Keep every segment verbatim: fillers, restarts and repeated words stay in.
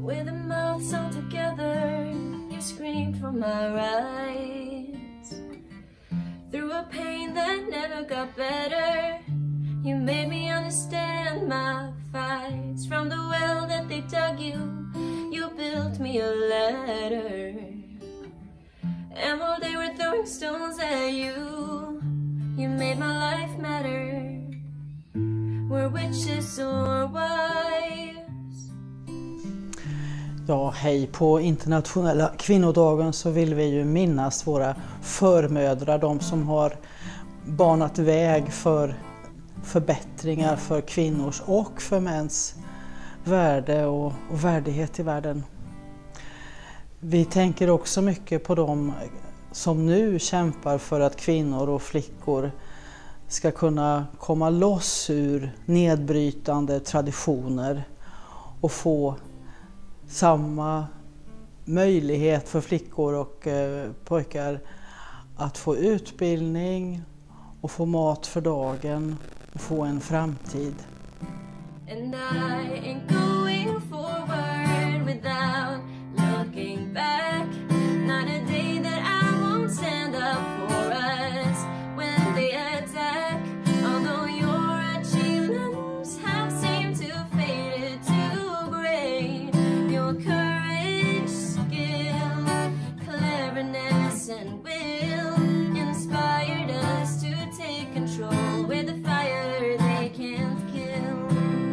With a mouth sewn together, you screamed from my rights. Through a pain that never got better, you made me understand my fights. From the well that they dug you, you built me a ladder. And while they were throwing stones at you, you made my life matter. We're witches or wives. Ja, hej. På internationella kvinnodagen så vill vi ju minnas våra förmödrar, de som har banat väg för förbättringar för kvinnors och för mäns värde och, och värdighet i världen. Vi tänker också mycket på dem som nu kämpar för att kvinnor och flickor ska kunna komma loss ur nedbrytande traditioner och få samma möjlighet för flickor och eh, pojkar att få utbildning och få mat för dagen och få en framtid. And I ain't going forward without looking back. Not a day that I won't stand up for us when they attack. Although your achievements have seemed to fade to gray, your courage, skill, cleverness and will inspired us to take control with the fire they can't kill.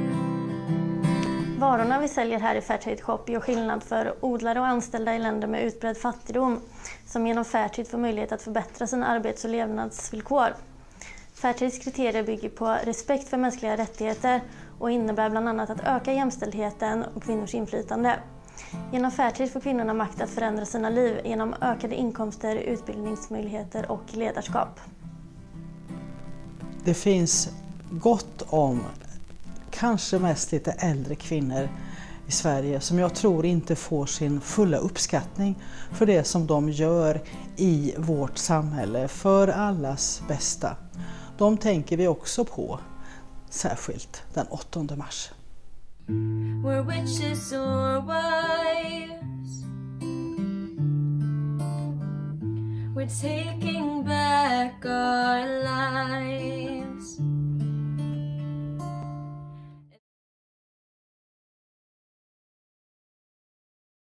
Varorna vi säljer här i Fairtrade Shop gör skillnad för odlare och anställda i länder med utbredd fattigdom som genom Fairtrade får möjlighet att förbättra sina arbets- och levnadsvillkor. Fairtrades kriterier bygger på respekt för mänskliga rättigheter och innebär bland annat att öka jämställdheten och kvinnors inflytande. Genom Fairtrade får kvinnorna makt att förändra sina liv genom ökade inkomster, utbildningsmöjligheter och ledarskap. Det finns gott om kanske mest lite äldre kvinnor i Sverige som jag tror inte får sin fulla uppskattning för det som de gör i vårt samhälle för allas bästa. De tänker vi också på, särskilt den åttonde mars. We're witches or wives. We're taking back our lives.